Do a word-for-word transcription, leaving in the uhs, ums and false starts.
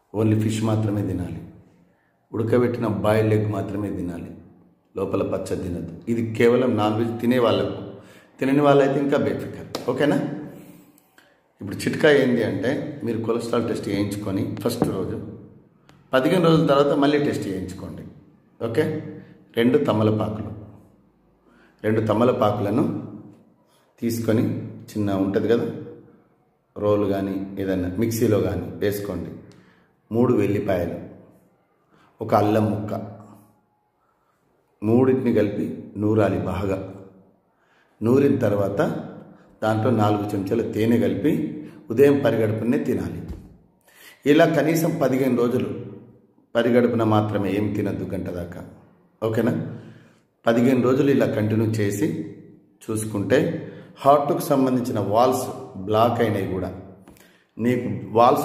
Only fish మాత్రమే తినాలి, ఉడకబెట్టిన బాయిల్డ్ ఎగ్ మాత్రమే తినాలి, లోపల పచ్చ తినద్దు. ఇది కేవలం నాన్ వెజ్ తినే వాళ్ళకు. తినని వాళ్ళైతే ఇంకా బేఫికర్. ఓకేనా? ఇప్పుడు చిట్కా ఏంటి అంటే, మీరు కొలెస్ట్రాల్ టెస్ట్ చేయించుకొని ఫస్ట్ రోజు పదిహేను రోజుల తర్వాత మళ్ళీ టెస్ట్ చేయించుకోండి. ఓకే? రెండు తమలపాకులు రెండు తమలపాకులను తీసుకొని, చిన్న ఉంటుంది కదా రోలు కానీ ఏదైనా మిక్సీలో కానీ వేసుకోండి. మూడు వెల్లిపాయలు, ఒక అల్లం ముక్క, మూడింటిని కలిపి నూరాలి బాగా. నూరిన తర్వాత దాంట్లో నాలుగు చెంచాల తేనె కలిపి ఉదయం పరిగడుపునే తినాలి. ఇలా కనీసం పదిహేను రోజులు పరిగడుపున మాత్రమే, ఏం తినద్దు గంట దాకా. ఓకేనా? పదిహేను రోజులు ఇలా కంటిన్యూ చేసి చూసుకుంటే హార్ట్కు సంబంధించిన వాల్స్ బ్లాక్ అయినవి కూడా, నీకు వాల్స్